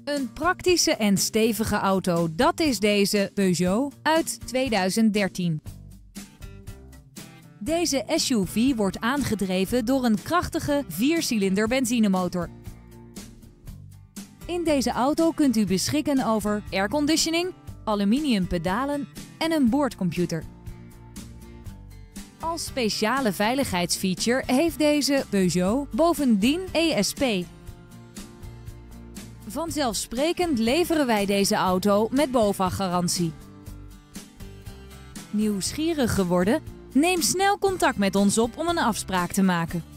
Een praktische en stevige auto, dat is deze Peugeot uit 2013. Deze SUV wordt aangedreven door een krachtige 4-cilinder benzinemotor. In deze auto kunt u beschikken over airconditioning, aluminium pedalen en een boordcomputer. Als speciale veiligheidsfeature heeft deze Peugeot bovendien ESP. Vanzelfsprekend leveren wij deze auto met BOVAG-garantie. Nieuwsgierig geworden? Neem snel contact met ons op om een afspraak te maken.